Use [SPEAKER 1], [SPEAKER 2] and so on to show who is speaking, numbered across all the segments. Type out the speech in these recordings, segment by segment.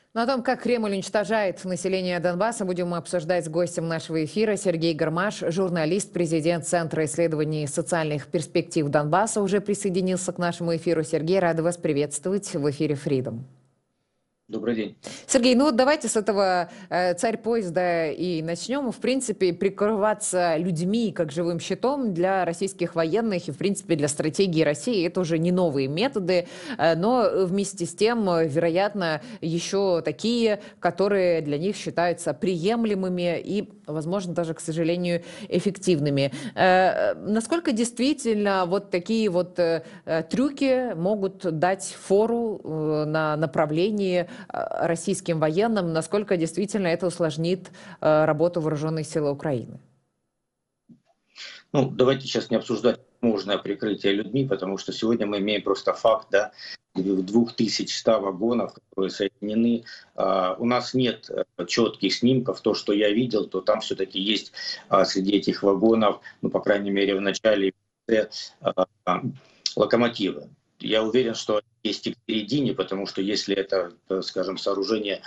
[SPEAKER 1] Ну, о том, как Кремль уничтожает население Донбасса, будем обсуждать с гостем нашего эфира. Сергей Гармаш, журналист, президент Центра исследований социальных перспектив Донбасса, уже присоединился к нашему эфиру. Сергей, рада вас приветствовать в эфире Freedom.
[SPEAKER 2] Добрый день.
[SPEAKER 1] Сергей, ну вот давайте с этого царь поезда и начнем. В принципе, прикрываться людьми как живым щитом для российских военных и, в принципе, для стратегии России это уже не новые методы, но вместе с тем, вероятно, еще такие, которые для них считаются приемлемыми и, возможно, даже, к сожалению, эффективными. Насколько действительно вот такие вот трюки могут дать фору на направлении российским военным, насколько действительно это усложнит работу вооруженных сил Украины?
[SPEAKER 2] Ну, давайте сейчас не обсуждать возможное прикрытие людьми, потому что сегодня мы имеем просто факт, да, 2100 вагонов, которые соединены. У нас нет четких снимков. То, что я видел, то там все-таки есть среди этих вагонов, ну, по крайней мере, в начале локомотивы. Я уверен, что есть и в середине, потому что если это, скажем, сооружение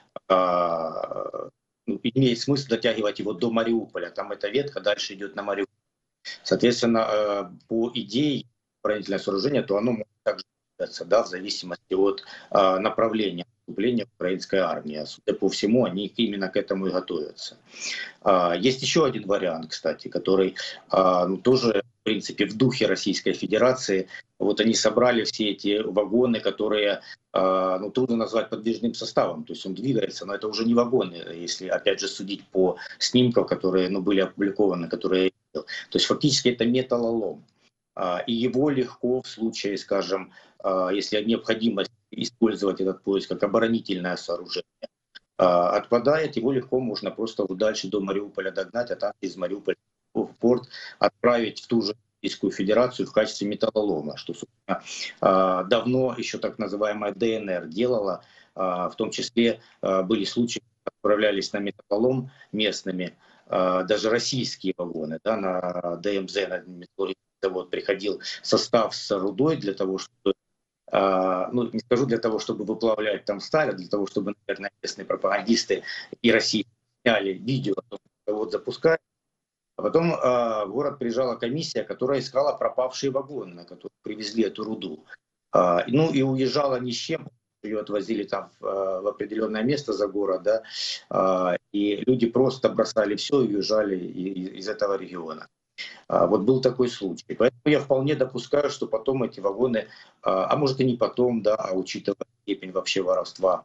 [SPEAKER 2] имеет смысл дотягивать его до Мариуполя, там эта ветка дальше идет на Мариуполь. Соответственно, по идее оборонительное сооружение, то оно может также двигаться, да, в зависимости от направления наступления украинской армии. Судя по всему, они именно к этому и готовятся. Есть еще один вариант, кстати, который тоже, в принципе, в духе Российской Федерации. Вот они собрали все эти вагоны, которые трудно назвать подвижным составом. То есть он двигается, но это уже не вагоны, если, опять же, судить по снимкам, которые были опубликованы, которые я видел. То есть фактически это металлолом. И его легко в случае, скажем, если необходимость использовать этот поезд как оборонительное сооружение, отпадает, его легко можно просто дальше до Мариуполя догнать, а там из Мариуполя в порт отправить в ту же Российскую Федерацию в качестве металлолома, что, собственно, давно еще так называемая ДНР делала. В том числе были случаи, когда отправлялись на металлолом местными, даже российские вагоны, да, на ДМЗ, на металлургический завод приходил состав с рудой для того, чтобы не скажу для того, чтобы выплавлять там сталь, а для того, чтобы, наверное, местные пропагандисты и России сняли видео, вот запускают. А потом в город приезжала комиссия, которая искала пропавшие вагоны, на которых привезли эту руду. И уезжала ни с чем, ее отвозили там в определенное место за город, да, и люди просто бросали все и уезжали из этого региона. Вот был такой случай. Поэтому я вполне допускаю, что потом эти вагоны, а может и не потом, да, а учитывая степень вообще воровства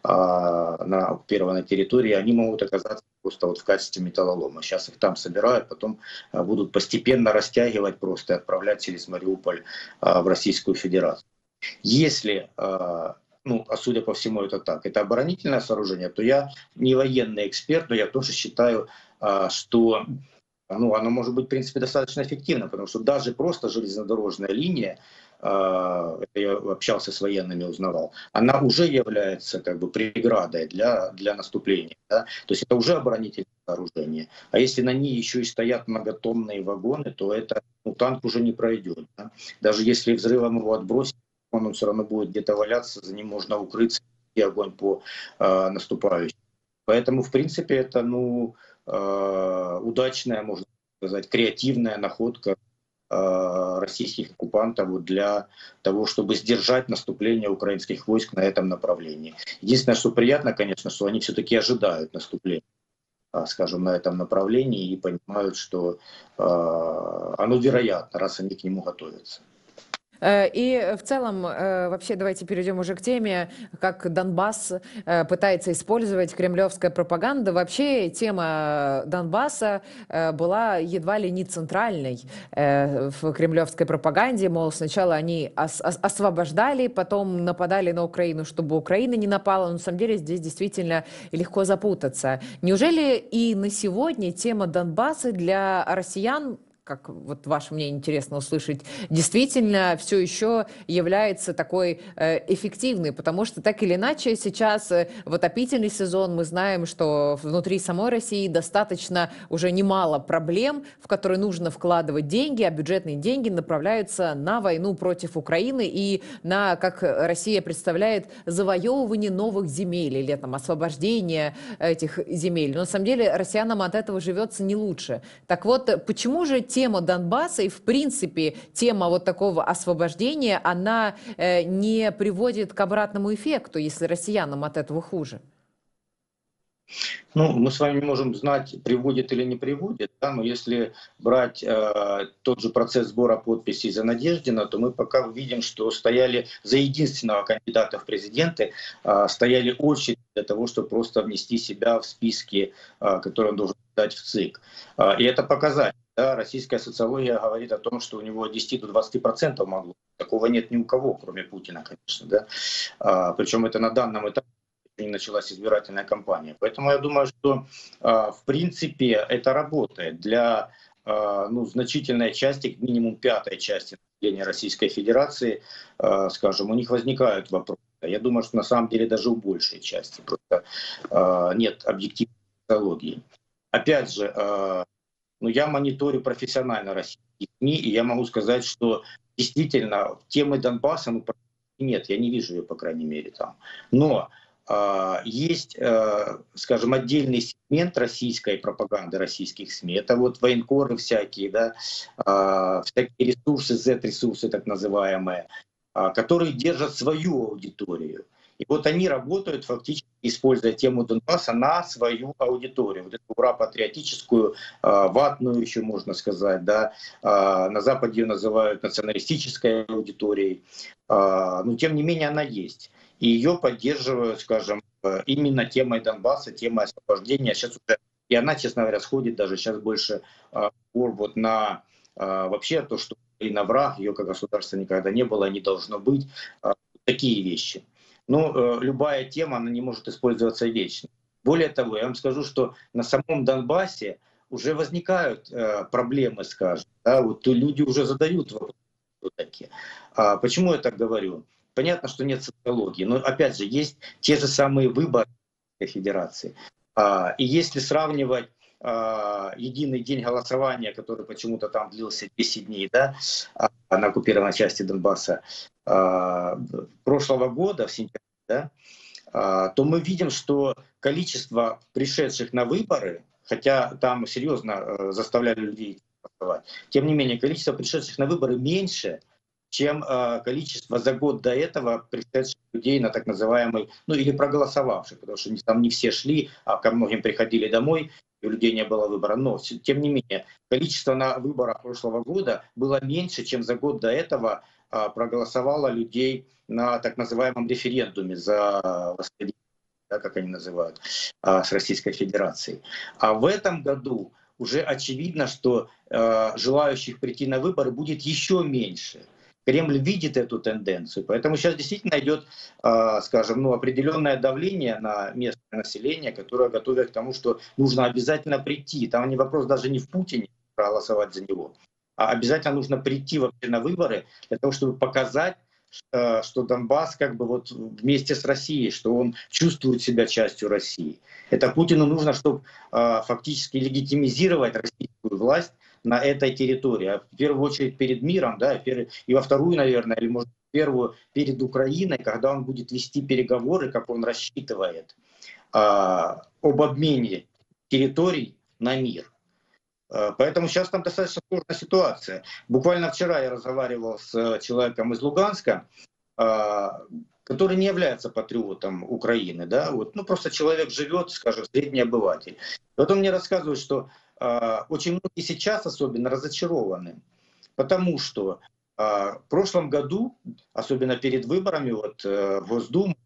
[SPEAKER 2] на оккупированной территории, они могут оказаться просто вот в качестве металлолома. Сейчас их там собирают, потом будут постепенно растягивать просто и отправлять через Мариуполь в Российскую Федерацию. Если судя по всему это так, это оборонительное сооружение, то я не военный эксперт, но я тоже считаю, что оно может быть, в принципе, достаточно эффективно, потому что даже просто железнодорожная линия, это я общался с военными, узнавал, она уже является как бы преградой для наступления. Да? То есть это уже оборонительное сооружение. А если на ней еще и стоят многотонные вагоны, то это танк уже не пройдет. Да? Даже если взрывом его отбросить, он все равно будет где-то валяться, за ним можно укрыться и огонь по наступающим. Поэтому, в принципе, это удачная, можно сказать, креативная находка российских оккупантов для того, чтобы сдержать наступление украинских войск на этом направлении. Единственное, что приятно, конечно, что они все-таки ожидают наступления, скажем, на этом направлении и понимают, что оно вероятно, раз они к нему готовятся.
[SPEAKER 1] И в целом, вообще, давайте перейдем уже к теме, как Донбасс пытается использовать кремлевская пропаганда. Вообще, тема Донбасса была едва ли не центральной в кремлевской пропаганде. Мол, сначала они освобождали, потом нападали на Украину, чтобы Украина не напала. Но на самом деле здесь действительно легко запутаться. Неужели и на сегодня тема Донбасса для россиян как вот ваше мнение интересно услышать, действительно все еще является такой эффективной, потому что так или иначе сейчас в отопительный сезон мы знаем, что внутри самой России достаточно уже немало проблем, в которые нужно вкладывать деньги, а бюджетные деньги направляются на войну против Украины и на, как Россия представляет, завоевывание новых земель или там освобождение этих земель. Но на самом деле россиянам от этого живется не лучше. Так вот, почему же тема Донбасса и, в принципе, тема вот такого освобождения, она не приводит к обратному эффекту, если россиянам от этого хуже?
[SPEAKER 2] Ну, мы с вами не можем знать, приводит или не приводит, да, но если брать тот же процесс сбора подписей за Надеждина, то мы пока видим, что стояли за единственного кандидата в президенты, стояли очередь для того, чтобы просто внести себя в списки, которые он должен дать в ЦИК. И это показатель. Да, российская социология говорит о том, что у него от 10 до 20% могло. Такого нет ни у кого, кроме Путина, конечно. Да? Причем это на данном этапе не началась избирательная кампания. Поэтому я думаю, что в принципе это работает для значительной части, как минимум пятой части населения Российской Федерации, скажем, у них возникают вопросы. Я думаю, что на самом деле даже у большей части просто нет объективной социологии. Опять же, я мониторю профессионально российские СМИ, и я могу сказать, что действительно темы Донбасса нет, я не вижу ее, по крайней мере, там. Но есть, скажем, отдельный сегмент российской пропаганды, российских СМИ. Это вот военкоры всякие, да, всякие ресурсы, Z-ресурсы так называемые, которые держат свою аудиторию. И вот они работают фактически, используя тему Донбасса на свою аудиторию. Вот эту ура-патриотическую, ватную еще можно сказать, да, на Западе ее называют националистической аудиторией. Но тем не менее она есть. И ее поддерживают, скажем, именно темой Донбасса, темой освобождения. Сейчас уже, и она, честно говоря, сходит даже сейчас больше вот на вообще то, что Украина враг, ее как государства никогда не было, не должно быть. Такие вещи. Но любая тема, она не может использоваться вечно. Более того, я вам скажу, что на самом Донбассе уже возникают проблемы, скажем. Да, вот люди уже задают вопросы такие. Почему я так говорю? Понятно, что нет социологии, но опять же есть те же самые выборы Федерации. И если сравнивать единый день голосования, который почему-то там длился 10 дней, да, на оккупированной части Донбасса прошлого года, в сентябре, да, то мы видим, что количество пришедших на выборы, хотя там серьезно заставляли людей голосовать, тем не менее количество пришедших на выборы меньше, чем количество за год до этого пришедших людей на так называемый, или проголосовавших, потому что там не все шли, а ко многим приходили домой, и у людей не было выбора. Но, тем не менее, количество на выборах прошлого года было меньше, чем за год до этого проголосовало людей на так называемом референдуме за воссоединение, да, как они называют, с Российской Федерацией. А в этом году уже очевидно, что желающих прийти на выборы будет еще меньше. Кремль видит эту тенденцию, поэтому сейчас действительно идет, скажем, определенное давление на местное население, которое готовит к тому, что нужно обязательно прийти. Там не вопрос даже не в Путине проголосовать за него, а обязательно нужно прийти вообще на выборы для того, чтобы показать, что Донбасс как бы вот вместе с Россией, что он чувствует себя частью России. Это Путину нужно, чтобы фактически легитимизировать российскую власть на этой территории, в первую очередь перед миром, да, и во вторую, наверное, или может в первую перед Украиной, когда он будет вести переговоры, как он рассчитывает, об обмене территорий на мир. Поэтому сейчас там достаточно сложная ситуация. Буквально вчера я разговаривал с человеком из Луганска, который не является патриотом Украины, да, вот, просто человек живет, скажем, средний обыватель. Вот он мне рассказывает, что очень многие сейчас особенно разочарованы, потому что в прошлом году, особенно перед выборами в Госдуму,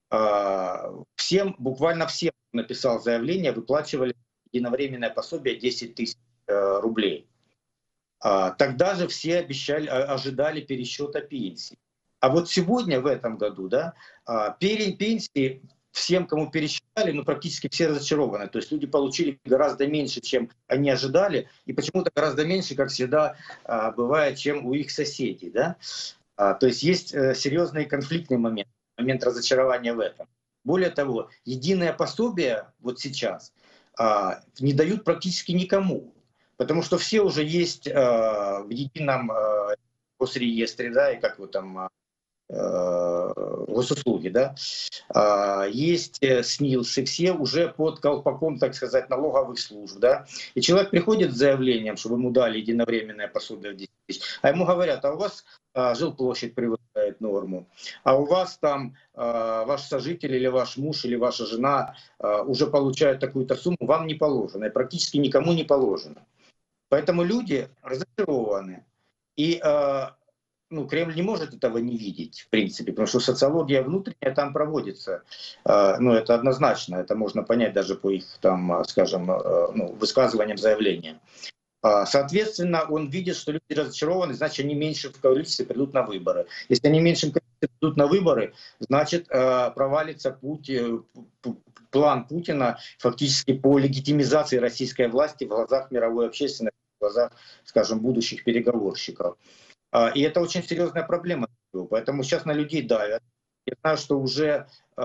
[SPEAKER 2] буквально всем написал заявление, выплачивали единовременное пособие 10 тысяч рублей. Тогда же все ожидали пересчета пенсий. А вот сегодня, в этом году, да, пенсии всем, кому пересчитали, ну, практически все разочарованы. То есть люди получили гораздо меньше, чем они ожидали, и почему-то гораздо меньше, как всегда, бывает, чем у их соседей. Да? То есть есть серьезный конфликтный момент разочарования в этом. Более того, единое пособие вот сейчас не дают практически никому, потому что все уже есть в едином госреестре, да, и как вот там госуслуги, да, есть СНИЛС, и все уже под колпаком, так сказать, налоговых служб, да, и человек приходит с заявлением, чтобы ему дали единовременное пособие в 10 тысяч, а ему говорят, а у вас жилплощадь превышает норму, а у вас там ваш сожитель или ваш муж или ваша жена уже получают такую-то сумму, вам не положено, и практически никому не положено. Поэтому люди разочарованы. И ну, Кремль не может этого не видеть, в принципе, потому что социология внутренняя там проводится. Ну, это однозначно, это можно понять даже по их, там, скажем, ну, высказываниям, заявлениям. Соответственно, он видит, что люди разочарованы, значит, они меньше в количестве придут на выборы. Если они меньше в количестве придут на выборы, значит, провалится план Путина фактически по легитимизации российской власти в глазах мировой общественности, в глазах, скажем, будущих переговорщиков. И это очень серьезная проблема. Поэтому сейчас на людей давят. Я знаю, что уже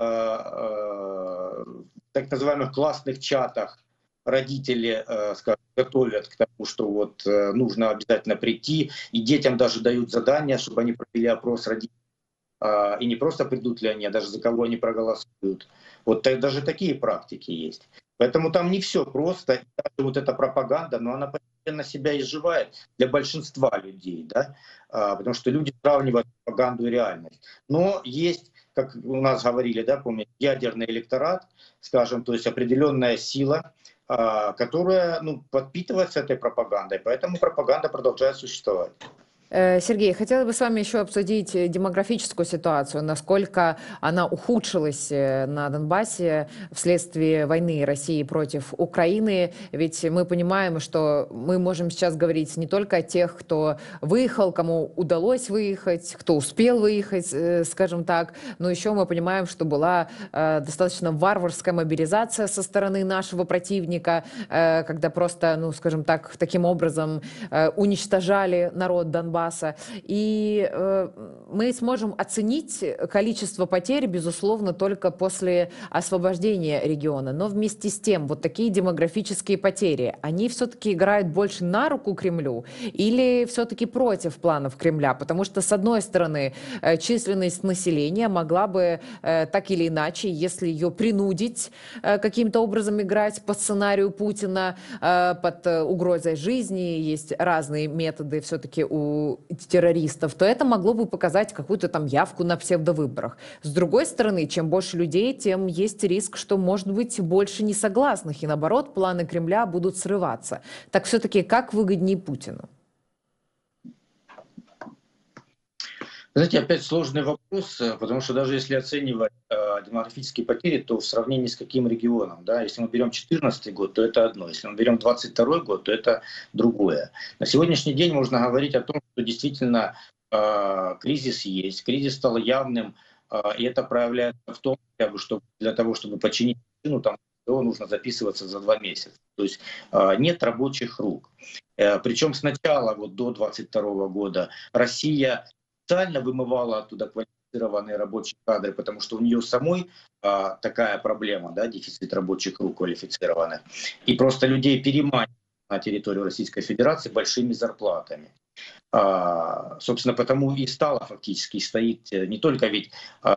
[SPEAKER 2] в так называемых классных чатах родители, скажем, готовят к тому, что вот нужно обязательно прийти, и детям даже дают задания, чтобы они провели опрос родителей. И не просто придут ли они, а даже за кого они проголосуют. Вот даже такие практики есть. Поэтому там не все просто. И даже вот эта пропаганда, но она постепенно себя изживает для большинства людей, да? Потому что люди сравнивают пропаганду и реальность. Но есть, как у нас говорили, да, помните, ядерный электорат, скажем, то есть определенная сила, которая, ну, подпитывается этой пропагандой, поэтому пропаганда продолжает существовать.
[SPEAKER 1] Сергей, хотела бы с вами еще обсудить демографическую ситуацию, насколько она ухудшилась на Донбассе вследствие войны России против Украины. Ведь мы понимаем, что мы можем сейчас говорить не только о тех, кто выехал, кому удалось выехать, кто успел выехать, скажем так, но еще мы понимаем, что была достаточно варварская мобилизация со стороны нашего противника, когда просто, ну, скажем так, таким образом уничтожали народ Донбасса. И мы сможем оценить количество потерь, безусловно, только после освобождения региона. Но вместе с тем, вот такие демографические потери, они все-таки играют больше на руку Кремлю или все-таки против планов Кремля? Потому что, с одной стороны, численность населения могла бы так или иначе, если ее принудить каким-то образом играть по сценарию Путина, под угрозой жизни, есть разные методы все-таки у террористов, то это могло бы показать какую-то там явку на псевдовыборах. С другой стороны, чем больше людей, тем есть риск, что может быть больше несогласных, и наоборот, планы Кремля будут срываться. Так все-таки как выгоднее Путину?
[SPEAKER 2] Знаете, опять сложный вопрос, потому что даже если оценивать демографические потери, то в сравнении с каким регионом, да, если мы берем 2014 год, то это одно, если мы берем 2022 год, то это другое. На сегодняшний день можно говорить о том, что действительно кризис есть, кризис стал явным, и это проявляется в том, что для того, чтобы починить машину, там нужно записываться за 2 месяца. То есть нет рабочих рук. Причем сначала, вот до 2022 года, Россия специально вымывала оттуда квалифицированные рабочие кадры, потому что у нее самой такая проблема, да, дефицит рабочих рук квалифицированных. И просто людей переманивают на территорию Российской Федерации большими зарплатами. Собственно, потому и стало фактически, стоит не только ведь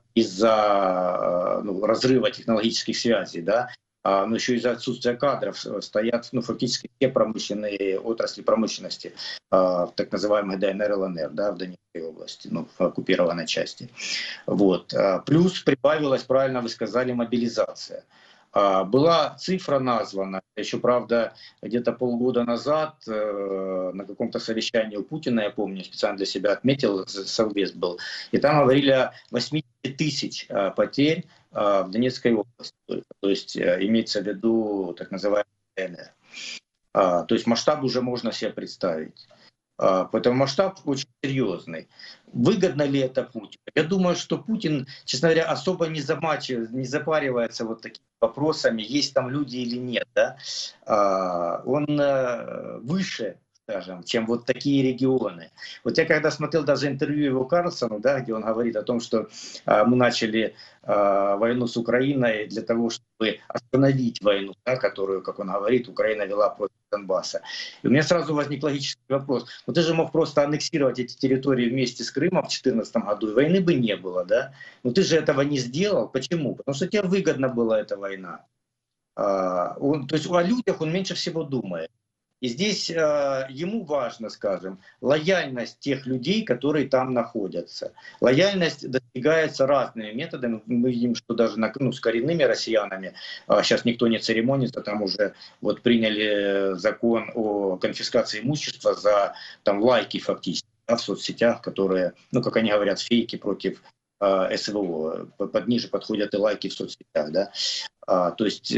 [SPEAKER 2] из-за разрыва технологических связей, да, но еще из-за отсутствия кадров стоят фактически все промышленные отрасли промышленности, так называемых ДНР, ЛНР, да, в Донецкой области, в оккупированной части. Вот. Плюс прибавилась, правильно вы сказали, мобилизация. Была цифра названа, еще, правда, где-то полгода назад на каком-то совещании у Путина, я помню, специально для себя отметил, совбез был, и там говорили о 80 тысяч потерь в Донецкой области. То есть имеется в виду так называемый ДНР. То есть масштаб уже можно себе представить. Поэтому масштаб очень серьезный. Выгодно ли это Путину? Я думаю, что Путин, честно говоря, особо не запаривается вот такими вопросами, есть там люди или нет. Да? Он выше, скажем, чем вот такие регионы. Вот я когда смотрел даже интервью его Карлсону, да, где он говорит о том, что мы начали войну с Украиной для того, чтобы остановить войну, да, которую, как он говорит, Украина вела против Донбасса. И у меня сразу возник логический вопрос. Ну ты же мог просто аннексировать эти территории вместе с Крымом в 2014 году, и войны бы не было, да? Но ты же этого не сделал. Почему? Потому что тебе выгодна была эта война. То есть о людях он меньше всего думает. И здесь ему важно, скажем, лояльность тех людей, которые там находятся. Лояльность достигается разными методами. Мы видим, что даже с коренными россиянами сейчас никто не церемонится, там уже вот приняли закон о конфискации имущества за там лайки фактически, да, в соцсетях, которые, как они говорят, фейки против СВО. Под ниже подходят и лайки в соцсетях, да. То есть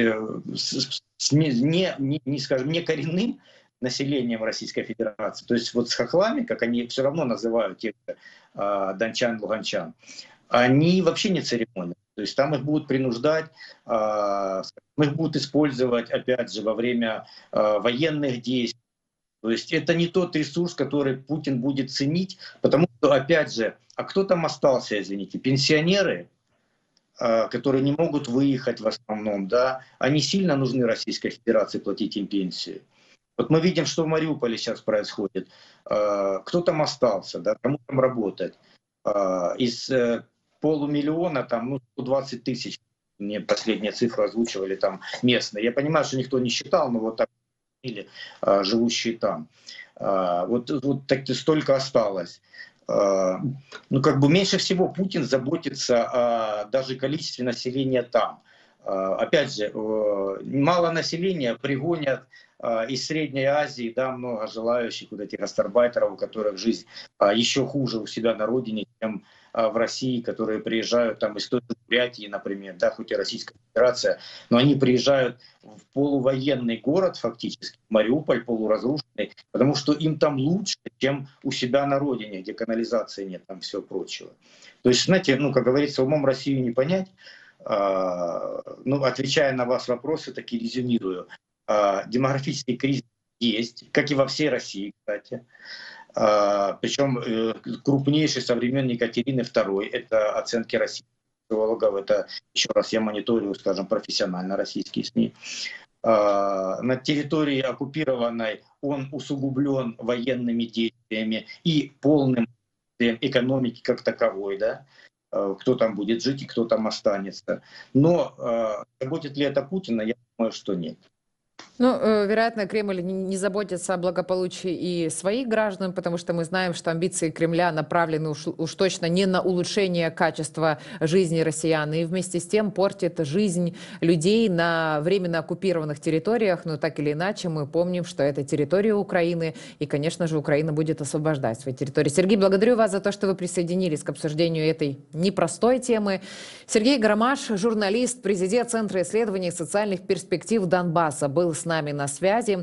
[SPEAKER 2] скажем, не коренным населением Российской Федерации, то есть вот с хохлами, как они все равно называют тех дончан, луганчан, они вообще не церемонят. То есть там их будут принуждать, их будут использовать, опять же, во время военных действий. То есть это не тот ресурс, который Путин будет ценить, потому что, опять же, а кто там остался, извините, пенсионеры, которые не могут выехать в основном, да, они сильно нужны Российской Федерации платить им пенсию. Вот мы видим, что в Мариуполе сейчас происходит. Кто там остался, да, кому там работать? Из 500 000 там, 120 000, мне последние цифры озвучивали там местные. Я понимаю, что никто не считал, но вот так или живущие там. Вот так столько осталось. Меньше всего Путин заботится о даже количестве населения там. Опять же, мало населения пригонят из Средней Азии, да, много желающих вот этих гастарбайтеров, у которых жизнь еще хуже у себя на родине, чем в России, которые приезжают там из той же Бурятии, например, да, хоть и Российская Федерация, но они приезжают в полувоенный город фактически, Мариуполь полуразрушенный, потому что им там лучше, чем у себя на родине, где канализации нет, там все прочего. То есть, знаете, как говорится, умом Россию не понять. Отвечая на ваш вопрос, все-таки резюмирую. Демографический кризис есть, как и во всей России, кстати. Причем крупнейший со времен Екатерины II, это оценки российских социологов, это, еще раз, я мониторю, скажем, профессионально российские СМИ. На территории оккупированной он усугублен военными действиями и полным экономики как таковой, да, кто там будет жить и кто там останется. Но заботит ли это Путина, я думаю, что нет.
[SPEAKER 1] Вероятно, Кремль не заботится о благополучии и своих граждан, потому что мы знаем, что амбиции Кремля направлены уж точно не на улучшение качества жизни россиян, и вместе с тем портит жизнь людей на временно оккупированных территориях. Но так или иначе, мы помним, что это территория Украины, и, конечно же, Украина будет освобождать свои территории. Сергей, благодарю вас за то, что вы присоединились к обсуждению этой непростой темы. Сергей Гармаш, журналист, президент Центра исследований социальных перспектив Донбасса, был с нами на связи.